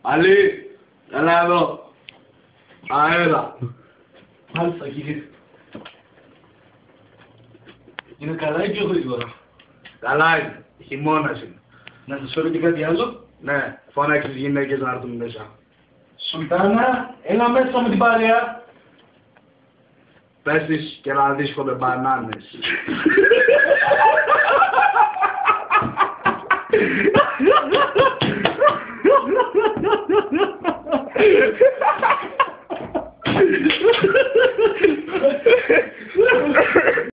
Αλή, έλα εδώ. Αέρα. Πάλι θα κύριε. Είναι καλά ή πιο γρήγορα? Καλά είναι. Χειμώνας είναι. Να σας φέρω και κάτι άλλο. Ναι, φώναξε τις γυναίκες να έρθουν μέσα. Σουλτάνα, έλα μέσα με την παρέα. Πες της και να δύσκολε μπανάνες.